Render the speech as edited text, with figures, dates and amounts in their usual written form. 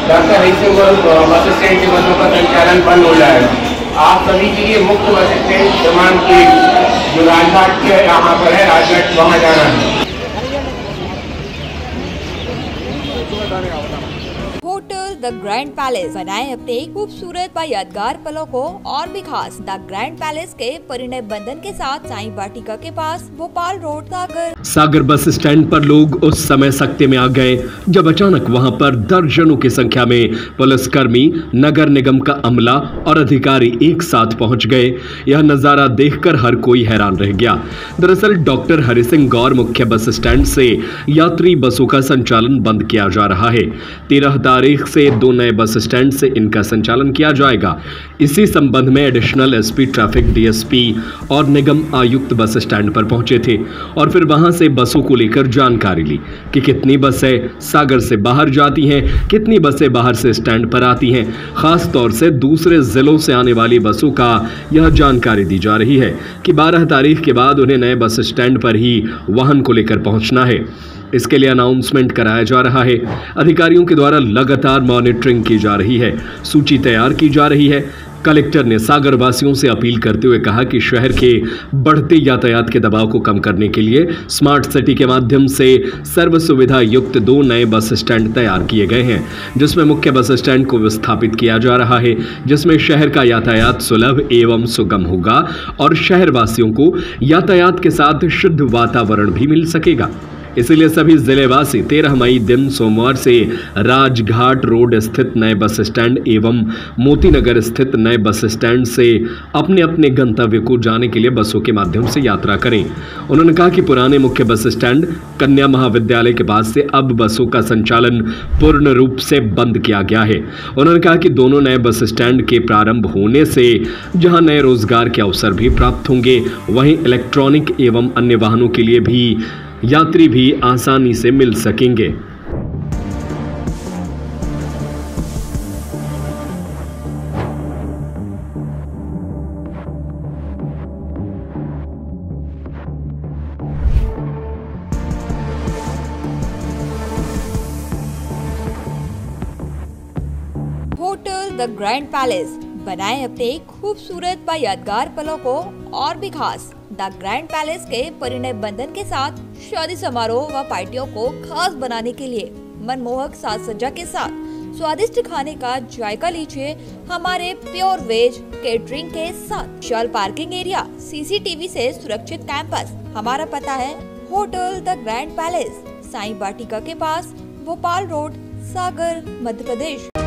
Doctor Hari Singh bus stand की बसों का संचालन बंद हो जाएगा। आप सभी के लिए मुख्य बस स्टैंड क्रमांक 1 जो राजघाट के यहाँ पर है, राजघाट वहाँ जाना है। होटल द ग्रैंड पैलेस बनाए अपने खूबसूरत व यादगार पलों को और भी खास। द ग्रैंड पैलेस के परिणय बंधन के साथ साईं वाटिका के पास, भोपाल रोड, सागर बस स्टैंड पर लोग उस समय सकते में आ गए जब अचानक वहां पर दर्जनों की संख्या में पुलिसकर्मी, नगर निगम का अमला और अधिकारी एक साथ पहुंच गए। यह नजारा देखकर हर कोई हैरान रह गया। दरअसल डॉक्टर हरि सिंह गौर मुख्य बस स्टैंड से यात्री बसों का संचालन बंद किया जा रहा है। 13 तारीख से 2 नए बस स्टैंड से इनका संचालन किया जाएगा। इसी संबंध में एडिशनल एसपी ट्रैफिक, डीएसपी और निगम आयुक्त बस स्टैंड पर पहुंचे थे और फिर वहां से बसों को लेकर जानकारी ली कि कितनी बसें सागर से बाहर जाती हैं, कितनी बसें बाहर से स्टैंड पर आती हैं। खास तौर से दूसरे जिलों से आने वाली बसों का यह जानकारी दी जा रही है कि 12 तारीख के बाद उन्हें नए बस स्टैंड पर ही वाहन को लेकर पहुंचना है। इसके लिए अनाउंसमेंट कराया जा रहा है। अधिकारियों के द्वारा लगातार मॉनिटरिंग की जा रही है, सूची तैयार की जा रही है। कलेक्टर ने सागर वासियों से अपील करते हुए कहा कि शहर के बढ़ते यातायात के दबाव को कम करने के लिए स्मार्ट सिटी के माध्यम से सर्व सुविधा युक्त 2 नए बस स्टैंड तैयार किए गए हैं, जिसमें मुख्य बस स्टैंड को विस्थापित किया जा रहा है, जिसमें शहर का यातायात सुलभ एवं सुगम होगा और शहर वासियों को यातायात के साथ शुद्ध वातावरण भी मिल सकेगा। इसलिए सभी जिलेवासी 13 मई दिन सोमवार से राजघाट रोड स्थित नए बस स्टैंड एवं मोतीनगर स्थित नए बस स्टैंड से अपने अपने गंतव्य को जाने के लिए बसों के माध्यम से यात्रा करें। उन्होंने कहा कि पुराने मुख्य बस स्टैंड कन्या महाविद्यालय के पास से अब बसों का संचालन पूर्ण रूप से बंद किया गया है। उन्होंने कहा कि दोनों नए बस स्टैंड के प्रारंभ होने से जहां नए रोजगार के अवसर भी प्राप्त होंगे, वहीं इलेक्ट्रॉनिक एवं अन्य वाहनों के लिए भी यात्री भी आसानी से मिल सकेंगे। होटल द ग्रैंड पैलेस बनाए अपने खूबसूरत व यादगार पलों को और भी खास। द ग्रैंड पैलेस के परिणय बंधन के साथ शादी समारोह व पार्टियों को खास बनाने के लिए मनमोहक साज सज्जा के साथ स्वादिष्ट खाने का जायका लीजिए हमारे प्योर वेज केटरिंग के साथ। विशाल पार्किंग एरिया, सीसीटीवी से सुरक्षित कैंपस। हमारा पता है hotel the grand palace, Sai Vatika के पास, भोपाल रोड, सागर, मध्य प्रदेश।